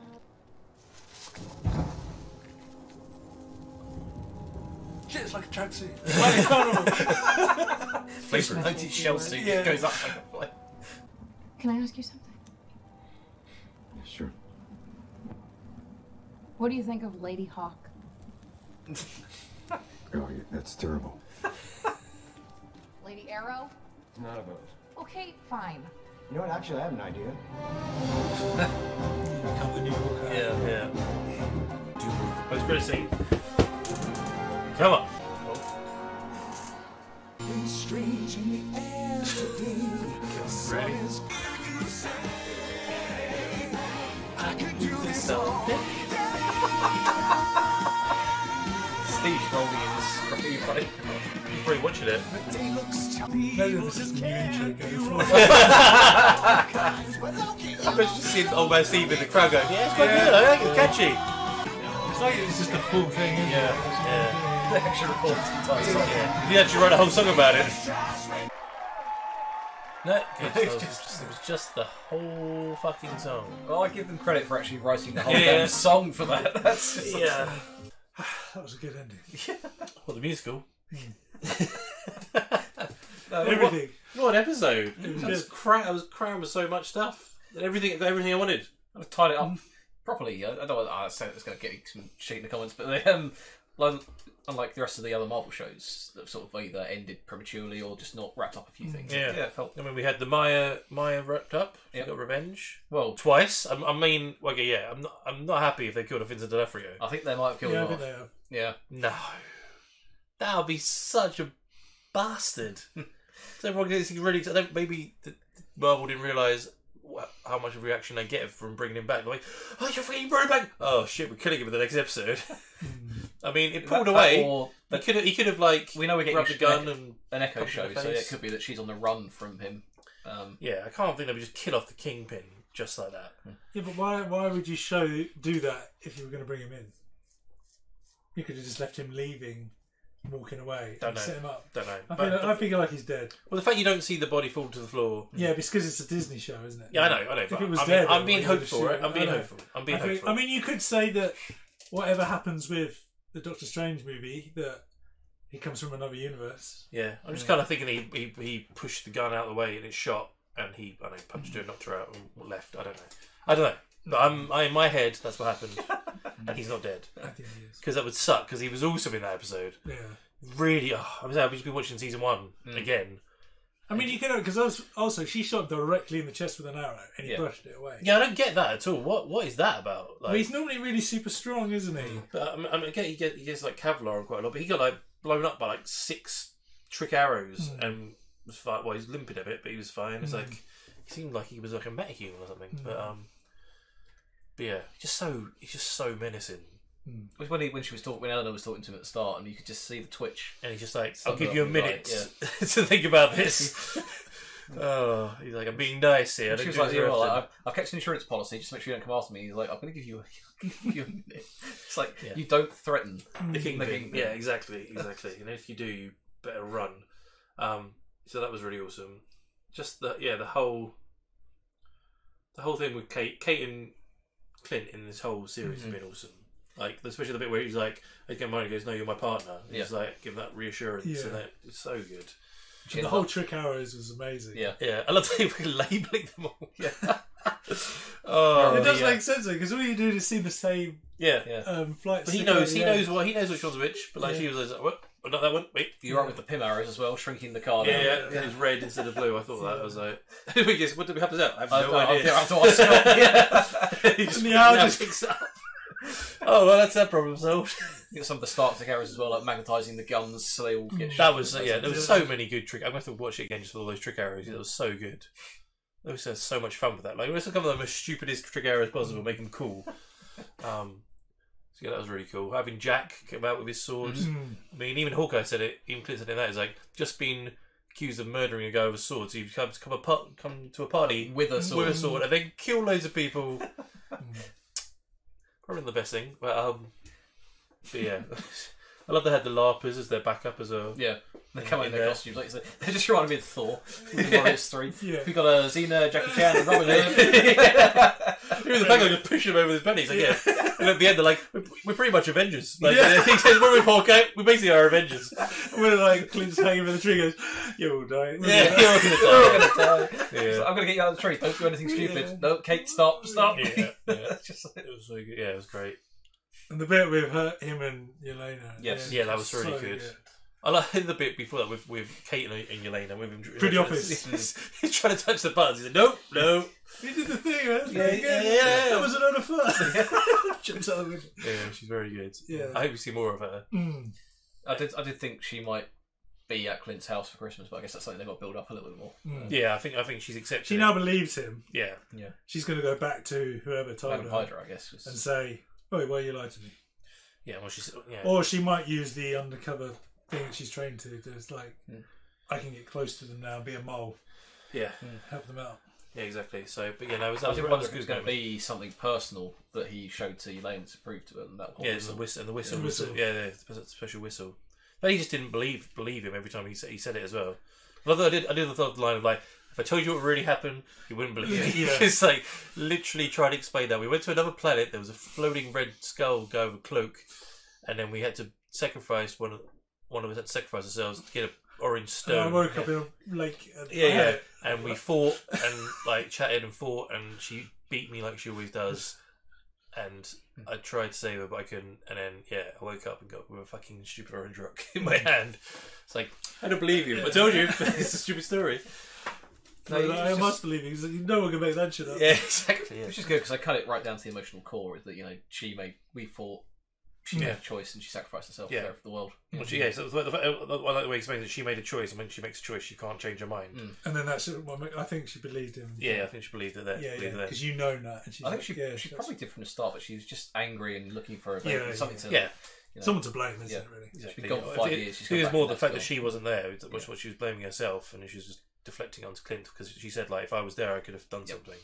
B: shit, it's like a tracksuit. It's like a carnival.
C: Flavor nineteen shell suit
B: Yeah.
C: goes up like a fly.
E: Can I ask you something?
F: Sure.
E: What do you think of Lady Hawk?
F: Oh, yeah, that's terrible.
E: Lady Arrow?
F: None of those.
E: Okay, fine.
F: You know what? Actually, I have an idea.
B: Become the new Hawkeye.
A: Yeah, yeah. Let's go to scene. Come on.
Q: It's strange in the air today.
A: Ready?
Q: I could do this all day.
A: Steve's rolling in his scruffy fight. He's probably watching it.
B: Maybe this is the new intro going forward.
A: I was just seeing old man Steve in the crowd going, yeah, it's quite good, I think it's catchy.
B: It's like it's just a full thing, isn't
A: Yeah,
B: it?
A: yeah.
C: They actually recorded the entire song.
A: Yeah. He actually wrote a whole song about it. No, good. It was just, it was just the whole fucking song.
C: Well, I give them credit for actually writing the whole
A: Yeah.
C: damn song for that. That's just
A: Yeah.
B: That was a good ending.
A: Well, the musical.
C: No,
B: Everything.
A: What, what an episode! I was, cram- I was crammed with so much stuff. Everything, everything I wanted.
C: I've tied it up properly. I, I don't want to say it's going to get some shit in the comments, but um, like, unlike the rest of the other Marvel shows that have sort of either ended prematurely or just not wrapped up a few things.
A: Yeah,
C: yeah, it felt.
A: I mean, we had the Maya Maya wrapped up. She
C: Yeah.
A: got revenge.
C: Well,
A: twice. I, I mean, okay, yeah. I'm not. I'm not happy if they killed off Vincent D'Onofrio.
C: I think they might have killed
B: Yeah, I
C: him
B: think
C: off.
B: they have.
C: Yeah.
A: No, that would be such a bastard. So everyone gets ready to. I don't- Maybe the, Marvel didn't realize wha- how much of a reaction they get from bringing him back. Like, oh, you're fucking brought him back. Oh shit, we're killing him in the next episode. I mean, it pulled
C: That-
A: away.
C: that or-
A: He could have. He could have like.
C: We know we're getting
A: grabbed a gun and
C: an Echo
A: punched him
C: show,
A: in the
C: so yeah,
A: face.
C: it could be that she's on the run from him. Um,
A: Yeah, I can't think they would just kill off the Kingpin just like that.
B: Yeah, but why why would you show do that if you were going to bring him in? You could have just left him leaving, walking away,
A: Don't
B: and
A: know.
B: set him up.
A: Don't know.
B: I
A: But-
B: feel, I feel like he's dead.
A: Well, the fact you don't see the body fall to the floor.
B: Yeah, because it's a Disney show, isn't it?
A: Yeah, I know, I know.
B: If
A: but
B: it was
A: I mean,
B: dead,
A: I'm
B: I
A: being
B: would
A: hopeful,
B: assume-
A: right? I'm being
B: I know.
A: hopeful. I'm being
B: I, think-
A: hopeful.
B: I mean, you could say that whatever happens with the Doctor Strange movie, that he comes from another universe.
A: Yeah, I'm just
B: Yeah.
A: kind of thinking he, he he pushed the gun out of the way and it shot, and he I don't know punched her, knocked her out, and left. I don't know. I don't know. But I'm I, in my head that's what happened, and he's not dead.
B: I think he is.
A: Because that would suck. Because he was also in that episode.
B: Yeah.
A: Really, oh, I was I've just been watching season one
C: Mm.
A: again.
B: I mean, you can because also she shot directly in the chest with an arrow, and he
A: Yeah.
B: brushed it away.
A: Yeah, I don't get that at all. What what is that about?
B: Well, he's normally really super strong, isn't he?
A: But I mean, I, mean, I get he gets, he gets like Kevlar quite a lot, but he got like blown up by like six trick arrows
B: Mm.
A: and was fine. Well, he's limping a bit, but he was fine. It's
B: Mm.
A: like he seemed like he was like a metahuman or something.
B: Mm.
A: But um, but yeah, just so he's just so menacing.
C: It was when he, when she was talking, when Eleanor was talking to him at the start, and you could just see the twitch.
A: And he's just like,
C: Summed
A: "I'll give
C: up
A: you a
C: and
A: minute
C: like, yeah.
A: to think about this." Oh, he's like, "I'm being nice here." I
C: And
A: don't
C: she was
A: do
C: like,
A: this
C: yeah,
A: very
C: well,
A: often."
C: I've, I've kept an insurance policy, just make sure you don't come after me. He's like, I'm going to give you a, give you a minute. It's like,
A: Yeah.
C: you don't threaten
A: the Kingpin.
C: Kingpin.
A: Yeah, exactly, exactly. And if you do, you better run. Um, so that was really awesome. Just the yeah, the whole the whole thing with Kate, Kate and Clint in this whole series
C: Mhm.
A: has been awesome. Like especially the bit where he's like, "Okay, mine," he goes, "No, you're my partner." And He's
C: Yeah.
A: like, give that reassurance,
B: Yeah.
A: and that it's so good.
B: And the whole trick arrows was amazing.
C: Yeah.
A: Yeah, I love that they were labeling them all. Yeah. oh,
B: it does
A: yeah.
B: make sense because all you do is see the same
A: Yeah,
C: Yeah.
B: um, flight.
A: But he
B: stick out
A: knows, he
B: the end.
A: knows what he knows which one's which. But like
B: Yeah.
A: she was like, "What? Oh, not that one. Wait."
C: You're right with the Pym arrows as well, shrinking the card.
A: Yeah,
C: down.
A: yeah, it was red instead of blue. I thought that I was like, we guess, what did we have to do? I have
C: I-
A: no
C: I-
A: idea.
C: I have to ask Scott, yeah.
A: He just
B: And the
A: picks
B: owl
A: it up,
B: just-
A: picks it up. Oh well, that's that problem solved.
C: You got some of the Stark Tech arrows as well, like magnetising the guns so they all get
A: That
C: shot.
A: was yeah. There was so many good trick. I'm gonna have to watch it again just for all those trick arrows. It was so good. They always had so much fun with that. Like let's come up with the most stupidest trick arrows possible, make them cool. Um, so yeah, that was really cool. Having Jack come out with his sword.
B: Mhm.
A: I mean, even Hawkeye said it. Even Clint said it in that. It's like just been accused of murdering a guy with a sword. So you've come to come, a part, come to a party
C: With a sword.
A: with a sword, and then kill loads of people. Probably not the best thing, but um, but yeah. I love they had the LARPers as their backup as well.
C: Yeah, they come out in
A: In
C: their
A: there.
C: costumes. Like, they just reminded me of Thor. With the Warriors three.
B: Yeah.
C: We got a Xena, Jackie Chan, and Robin Hood.
A: Even the fact I just push him over his belly. He's like, yeah. And at the end, they're like, we're, we're pretty much Avengers. Like,
B: Yeah.
A: he says, we're with Hawkeye. We basically are Avengers.
B: When like Clint's hanging from the tree, he goes, "You'll die."
A: Yeah, you're gonna
C: We're
A: die.
C: gonna die.
A: Yeah.
C: It's like, I'm going to get you out of the tree. Don't do anything stupid. No, Kate, stop, stop.
A: Yeah, yeah.
C: It's just like-
A: It was so good. Yeah, it was great.
B: And the bit with her, him and Yelena.
C: Yes.
A: Yeah, that was really
B: so
A: good. I like the bit before that with, with Kate and, and Yelena. With him,
B: Pretty obvious.
A: He's, he's trying to touch the buttons. He's like, no, no.
B: He did the thing, man.
A: Yeah, yeah, yeah.
B: That was a load of fun. Jumps out of the window.
A: Yeah, she's very good.
B: Yeah.
A: I hope we see more of her.
B: Mm.
C: I did. I did think she might be at Clint's house for Christmas, but I guess that's something they've got to build up a little bit more.
B: Mm.
A: Yeah, I think I think she's accepted.
B: She
A: it.
B: now believes him.
A: Yeah.
C: Yeah.
B: She's going to go back to whoever told
C: Madam
B: her
C: Hydra, I guess. Was...
B: and say, "Oh, why you lied to me?"
A: Yeah. Well, she's yeah.
B: Or she might use the undercover thing that she's trained to. Just like,
C: Mm.
B: I can get close to them now, be a mole,
A: Yeah.
B: help them out.
A: Yeah, exactly. So, but yeah, no, it was, that
C: I
A: was,
C: was
A: that was
C: wondering
A: a
C: if it was
A: good
C: going to
A: moment.
C: be something personal that he showed to Elaine to prove to her. And that whole
A: Yeah, and the whistle, and the whistle,
B: The
A: was-
B: whistle.
A: yeah, the special whistle. But he just didn't believe believe him every time he said, he said it as well. Although I did, I did the thought line of like, if I told you what really happened, you wouldn't believe it.
B: Yeah.
A: It's like literally trying to explain that. We went to another planet. There was a floating red skull go over cloak, and then we had to sacrifice one of one of us had to sacrifice ourselves to get an orange
B: And
A: stone.
B: I woke up in a lake. And
A: Yeah, yeah. And we fought and like chatted and fought, and she beat me like she always does. and I tried to save her, but I couldn't. And then yeah, I woke up and got with a fucking stupid orange rock in my hand. It's like I don't believe you. I told you it's a stupid story.
B: No,
C: No,
B: I
C: just-
B: must believe you. 'Cause no one can make that shit up.
A: Yeah, exactly. Yeah.
C: Which is good because I cut it right down to the emotional core. Is that you know she made we thought she
A: Yeah.
C: made a choice and she sacrificed herself
A: Yeah.
C: for the world.
A: Well, she, yeah, so the, the, the, I like the way he explains that she made a choice, and when she makes a choice, she can't change her mind.
C: Mm.
B: And then that's what ma- I think she believed him.
A: Yeah, I think she believed it there.
B: Yeah,
A: believed
B: yeah.
A: it there.
B: Because you know that, and she's
C: I think
B: like,
C: she
B: yeah,
C: she
B: that's-
C: probably did from the start, but she was just angry and looking for a
B: Yeah,
C: something
B: yeah.
C: to
A: Yeah.
C: you know,
B: Someone to blame, isn't
C: yeah.
B: it, really?
C: She's
A: Exactly.
C: been gone for
A: If
C: five
A: it-
C: years. She's
A: I think
C: come
A: it was
C: back
A: more
C: and
A: the
C: that's
A: fact that
C: gone.
A: she wasn't there, which was what she was blaming herself, and she was just deflecting onto Clint because she said, like, if I was there, I could have done something.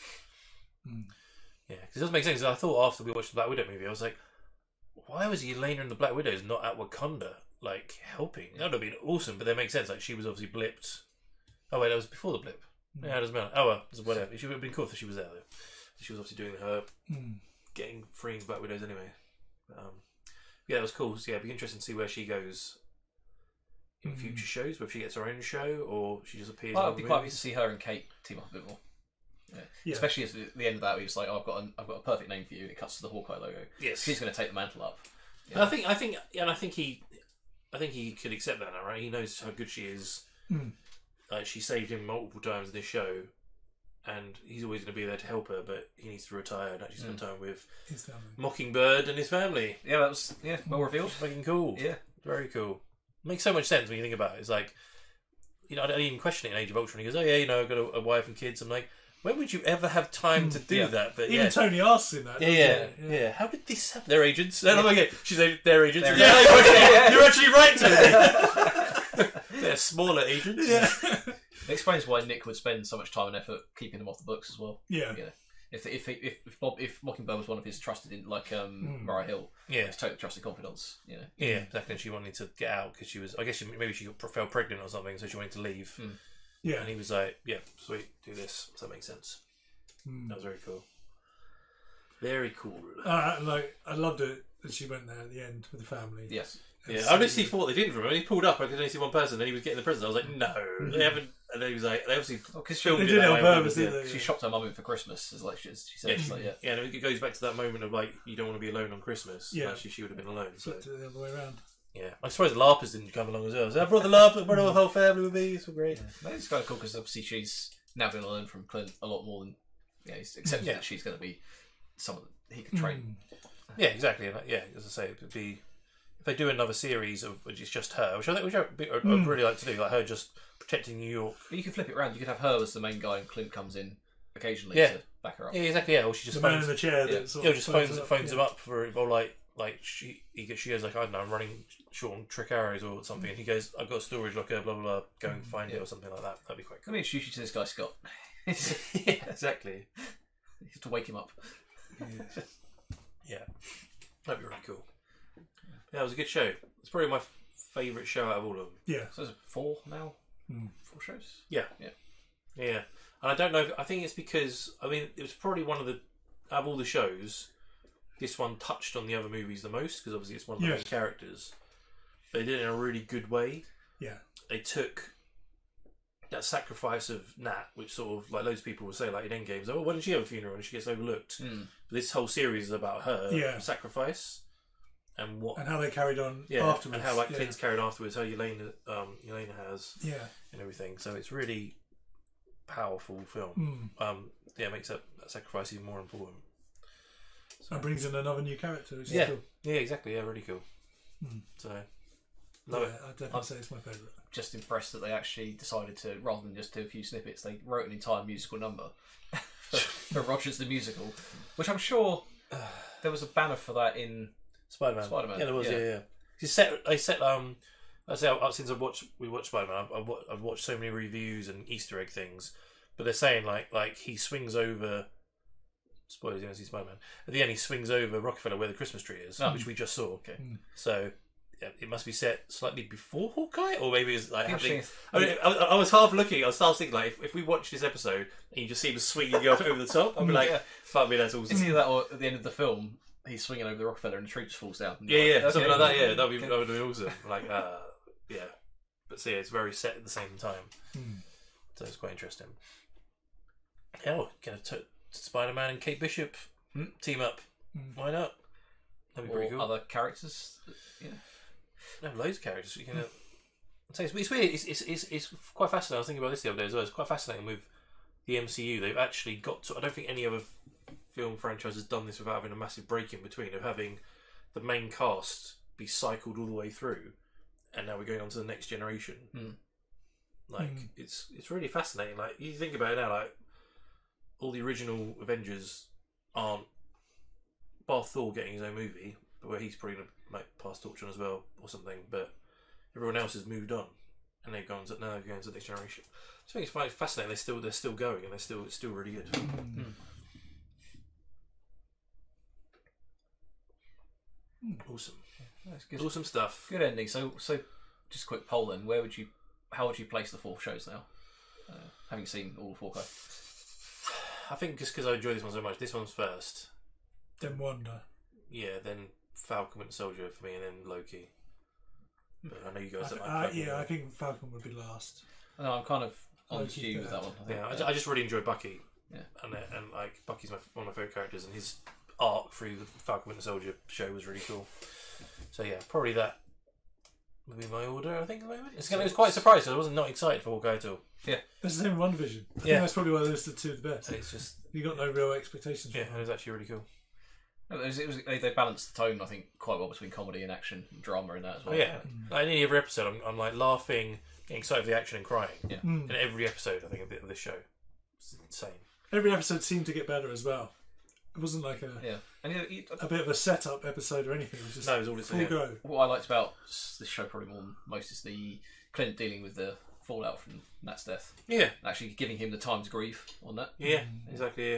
B: Mm.
A: Yeah, because it doesn't make sense. I thought after we watched the Black Widow movie, I was like, why was Yelena and the Black Widows not at Wakanda, like, helping? That would have been awesome, but that makes sense. Like, she was obviously blipped. Oh, wait, that was before the blip.
B: Mm.
A: Yeah, it doesn't matter. Oh, well, it's whatever. She would have been cool if she was there, though. She was obviously doing her,
B: Mm.
A: getting, freeing Black Widows anyway. But, um, yeah, it was cool. So, yeah, it'd be interesting to see where she goes in
B: Mm.
A: future shows, whether she gets her own show or she just appears
C: Well,
A: in
C: it'd be
A: other
C: quite
A: movies.
C: nice to see her and Kate team up a bit more. Yeah.
B: Yeah.
C: Especially at the the end of that, he was like, "Oh, I've got, an, I've got a perfect name for you." And it cuts to the Hawkeye logo.
A: Yes.
C: she's going to take the mantle up.
A: And I think, I think, and I think he, I think he could accept that now, right? He knows how good she is.
B: Mm.
A: Uh, she saved him multiple times in this show, and he's always going to be there to help her. But he needs to retire and actually spend
C: Mm.
A: time with
B: His family.
A: Mockingbird and his family.
C: Yeah, that was yeah well revealed.
A: Fucking cool.
C: Yeah,
A: very cool. Makes so much sense when you think about it. It's like, you know, I didn't even question it in Age of Ultron. He goes, "Oh yeah, you know, I've got a, a wife and kids." I'm like, when would you ever have time to do
B: Yeah.
A: that? But
B: Even
A: yeah.
B: Tony asks him that.
A: Yeah,
B: doesn't
A: yeah,
B: he?
A: yeah. How did this happen? They're agents. No, no, okay. She's like, they're agents.
C: They're
A: yeah,
C: agents.
A: you're, actually, you're actually right, Tony. They're smaller agents.
B: Yeah.
C: It explains why Nick would spend so much time and effort keeping them off the books as well.
B: Yeah.
C: You know, if if if if, Bob, if Mockingbird was one of his trusted, in, like um,
B: Mm.
C: Mariah Hill,
A: Yeah.
C: it's totally trusted confidants. You know.
A: Yeah, exactly. And she wanted to get out because she was, I guess she, maybe she got, fell pregnant or something, so she wanted to leave.
C: Mm.
B: Yeah.
A: And he was like, yeah, sweet, do this. Does that make sense?
B: Mm.
A: That was very cool. Very cool.
B: Uh, like I loved it that she went there at the end with the family.
C: Yes.
B: And
A: Yeah,
B: so-
A: I honestly thought they didn't. When he pulled up, I could only see one person, and he was getting the prison. I was like, no, they haven't. And then he was like, they obviously
C: Because
A: filmed
B: They
A: it
B: did
A: that
B: it on
A: way,
B: purpose,
A: yeah.
B: didn't they?
C: She shopped her mum in for Christmas. Is like she, she said.
A: Yeah,
C: It's like, yeah.
A: yeah, and it goes back to that moment of like, you don't want to be alone on Christmas.
B: Yeah.
A: Actually, she would have been alone. So
B: Flipped it the other way around.
A: yeah, I'm surprised the LARPers didn't come along as well. So I brought the LARPers, brought the whole family with me. It's all great.
C: Maybe it's kind of cool because obviously she's now going to learn from Clint a lot more than yeah. He's accepted
A: Yeah.
C: that she's going to be someone that he can train.
A: Yeah, exactly. And, uh, yeah, as I say, it would be if they do another series of which is just her, which I think which I, I'd
B: Mm.
A: really like to do, like her just protecting New York.
C: But you could flip it around. You could have her as the main guy, and Clint comes in occasionally
A: Yeah.
C: to back her up.
A: Yeah, exactly. Yeah, or she just
B: The
A: phones,
B: man in the chair that
A: Yeah,
B: sort
A: yeah
B: of
A: just
B: phones
A: phones
B: up,
A: phones
B: yeah.
A: him up for or like like she he gets, she goes like I don't know I'm running short on trick arrows or something, and he goes I've got a storage locker, blah blah blah, go and find it or something like that. That'd be quite
C: Let
A: cool.
C: me introduce you to this guy, Scott.
A: Yeah, exactly.
C: You have to wake him up.
A: Yeah, that'd be really cool. Yeah, it was a good show. It's probably my f- favourite show out of all of them.
B: Yeah.
C: So there's four now.
B: Mm.
C: Four shows.
A: Yeah.
C: Yeah.
A: Yeah. And I don't know, if, I think it's because, I mean, it was probably one of the, out of all the shows, this one touched on the other movies the most, because obviously it's one of the
B: Yeah.
A: main characters. They did it in a really good way.
B: Yeah.
A: They took that sacrifice of Nat, which sort of, like loads of people will say, like in Endgames, oh, why didn't she have a funeral? And she gets overlooked.
C: Mm.
A: But this whole series is about her
B: Yeah.
A: sacrifice and what.
B: And how they carried on
A: yeah,
B: afterwards.
A: and how like
B: yeah.
A: Clint's carried afterwards, how Yelena, um, Yelena has,
B: Yeah.
A: and everything. So it's really powerful film.
B: Mm.
A: Um, yeah, it makes that, that sacrifice even more important. So,
B: And brings in another new character, which is
A: yeah,
B: cool.
A: yeah, exactly. Yeah, really cool.
B: Mm.
A: So,
B: Yeah,
A: love it.
B: I'd definitely
C: I'm-
B: say it's my favourite.
C: Just impressed that they actually decided to, rather than just do a few snippets, they wrote an entire musical number for, for Rogers the Musical, which I'm sure there was a banner for that in
A: Spider-Man.
C: Spider-Man.
A: Yeah, there was. Yeah, yeah. You set. I set. Um, I say I- since I've watched, we watched Spider-Man. I've, I've, wa- I've watched so many reviews and Easter egg things, but they're saying like like he swings over. Spoilers, you don't see Spider-Man. At the end, he swings over Rockefeller where the Christmas tree is,
C: Oh.
A: which we just saw.
C: Okay.
B: Mm.
A: So. Yeah, it must be set slightly before Hawkeye, or maybe it's like happening.
C: Interesting.
A: I mean, I, I was half looking. I was half thinking like, if, if we watch this episode and you just see him swinging off over the top, I'd be like,
C: Yeah.
A: "Fuck me, that's awesome."
C: It's either that or at the end of the film, he's swinging over the Rockefeller and the tree just falls down.
A: Yeah, yeah,
C: Okay.
A: something like that. Yeah, that'd be
C: Okay.
A: that would be awesome. Like, uh, yeah, but see, it's very set at the same time,
B: Mm.
A: so it's quite interesting. Yeah, oh, get a t- Spider-Man and Kate Bishop
C: Hmm?
A: team up. Why not? That'd be
C: or
A: pretty cool.
C: other characters. Yeah.
A: They have loads of characters. You can have... So it's, it's weird. It's, it's it's it's quite fascinating. I was thinking about this the other day as well. It's quite fascinating with the M C U. They've actually got to. I don't think any other film franchise has done this without having a massive break in between of having the main cast be cycled all the way through, and now we're going on to the next generation.
C: Mm.
A: Like
B: Mm.
A: it's it's really fascinating. Like you think about it now, like all the original Avengers aren't, bar Thor getting his own movie, but where he's probably gonna like pass torch on as well or something. But everyone else has moved on, and they've gone to now they're going to the next generation. I think it's quite fascinating. They're still they're still going, and they're still it's still really good.
B: Mm.
A: Awesome,
C: That's good.
A: awesome stuff.
C: Good ending. So, so just a quick poll then. Where would you, how would you place the four shows now? Uh, having seen all of Hawkeye.
A: I think just because I enjoy this one so much, this one's first.
B: Then Wanda.
A: Yeah, then Falcon Winter Soldier for me, and then Loki. But I know you guys
B: I
A: don't
B: th-
A: like
B: uh,
A: Falcon.
B: yeah, I think Falcon would be last.
C: No, I'm kind of on
B: Loki's
C: you with
B: better.
C: that one. I think.
A: Yeah, I, ju- I just really enjoy Bucky.
C: Yeah.
A: and uh, and like Bucky's my, one of my favorite characters, and his arc through the Falcon Winter Soldier show was really cool. So yeah, probably that would be my order. I think at the moment. It's gonna, it was quite surprised. I wasn't not excited for Hawkeye at all.
C: Yeah,
B: That's the same One Division. I think
A: Yeah.
B: that's probably why those are the two of the best.
A: And it's just
B: You got no real expectations.
A: yeah,
B: from
A: it was actually really cool.
C: No, it was, it was, they, they balanced the tone, I think, quite well between comedy and action, and drama in that as
A: Oh
C: well.
A: yeah, like in every episode, I'm, I'm like laughing, getting excited for the action, and crying.
C: Yeah.
B: Mm.
A: In every episode, I think of, the, of this show, it's insane.
B: Every episode seemed to get better as well. It wasn't like a
C: Yeah, and you know, you,
B: a bit of a setup episode or anything. It was just
A: No, it was all just-
B: full
A: yeah.
B: go.
C: what I liked about this show probably more than most is the Clint dealing with the fallout from Nat's death.
A: Yeah,
C: And actually giving him the time to grieve on that.
A: yeah, exactly. Yeah,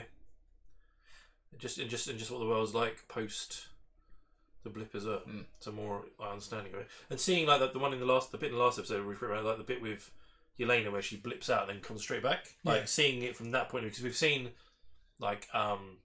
A: and just and just and just what the world's like post the blip as well.
C: Mm.
A: So more understanding of it, and seeing like that the one in the last, the bit in the last episode, we refer about like the bit with Yelena where she blips out and then comes straight back. Like
B: Yeah.
A: seeing it from that point of view, because we've seen like um.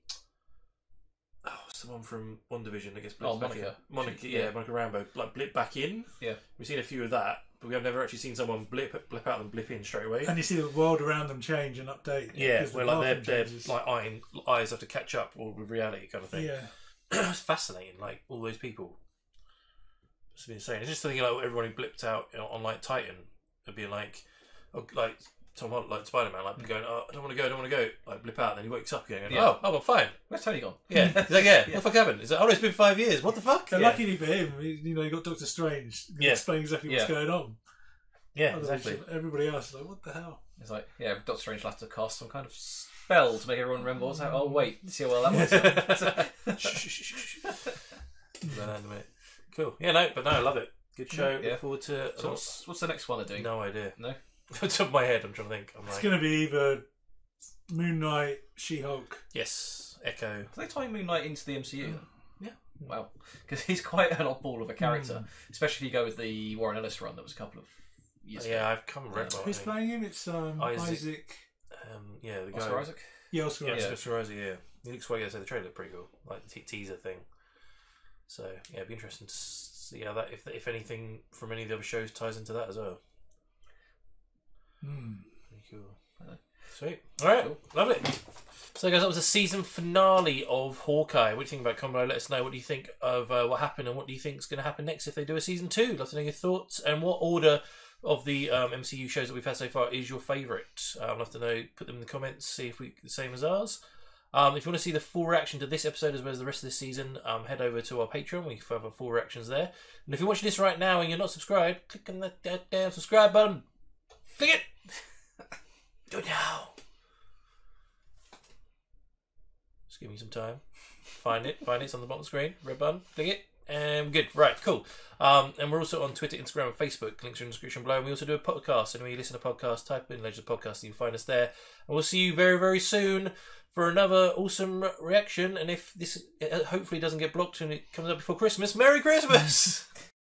A: Oh, what's the one from One Division that gets blipped
C: Oh,
A: back
C: Monica.
A: in? Monica,
C: She-
A: yeah,
C: yeah.
A: Monica Rambeau, like blip back in.
C: Yeah.
A: We've seen a few of that, but we have never actually seen someone blip blip out and blip in straight away.
B: And you see the world around them change and update.
A: Yeah,
B: because the
A: where like their,
B: bathroom
A: their
B: changes.
A: like eye, eyes have to catch up or with reality kind of thing.
B: Yeah.
A: It's fascinating. Like all those people, it's been insane. It's just thinking like everyone who blipped out you know, on like Titan, it'd be like, oh, like Tom Holland, like Spider Man, like going, oh, I don't want to go, I don't want to go, like blip out, and then he wakes up again, and,
C: Yeah.
A: oh, oh, I'm fine.
C: Where's Tony gone?
A: Yeah, he's like, yeah, what the fuck happened? He's like, oh, it's been five years. What the fuck?
B: And
A: Yeah,
B: luckily for him, he- you know, you got Doctor Strange. He
A: Yeah.
B: explain exactly what's
C: Yeah.
B: going on.
A: yeah,
B: Otherwise,
A: exactly.
B: Everybody else is like, what the hell?
C: It's like, yeah, Doctor Strange will have to cast some kind of spell to make everyone remember what's happening. Oh, wait, see how well that was.
A: Shh, shh, shh, shh, shh. Then animate. Cool. Yeah, no, but no, I love it. Good show.
C: Yeah.
A: Look forward to.
C: So what's, what's the next one they're doing?
A: No idea.
C: No?
A: Off the top of my head, I'm trying to think. I'm
B: It's
A: like,
B: going to be either Moon Knight, She-Hulk.
A: yes, Echo.
C: Do they tie Moon Knight into the M C U?
A: Yeah.
C: Wow. Because he's quite an oddball of a character, especially if you go with the Warren Ellis run that was a couple of years ago.
A: Yeah, I've come and read about
B: Who's
A: it.
B: playing him? It's um,
A: Isaac.
B: Isaac.
A: Um, yeah, the guy.
C: Oscar Isaac?
B: Yeah, Oscar
A: Yeah,
B: Isaac.
A: Oscar Isaac. Yeah, he looks quite good. So the trailer looked pretty cool, like the te- teaser thing. So yeah, it'd be interesting to see how that, if if anything from any of the other shows ties into that as well.
B: Hmm.
A: Pretty cool. Sweet. All right,
C: Cool.
A: lovely. So, guys, that was the season finale of Hawkeye. What do you think about it? Comment below, let us know. What do you think of uh, what happened, and what do you think is going to happen next if they do a season two? Love to know your thoughts. And what order of the um, M C U shows that we've had so far is your favourite? Uh, I'd love to know. Put them in the comments. See if we the same as ours. Um, if you want to see the full reaction to this episode as well as the rest of this season, um, head over to our Patreon. We have our full reactions there. And if you're watching this right now and you're not subscribed, click on that goddamn subscribe button. Click it. Do it now. Just give me some time. Find it. Find it. It's on the bottom screen. Red button. Click it. And good. Right. Cool. Um, and we're also on Twitter, Instagram, and Facebook. Links are in the description below. And we also do a podcast. And when you listen to podcasts, type in Legends Podcast, and you'll find us there. And we'll see you very, very soon for another awesome reaction. And if this uh, hopefully doesn't get blocked and it comes up before Christmas, Merry Christmas!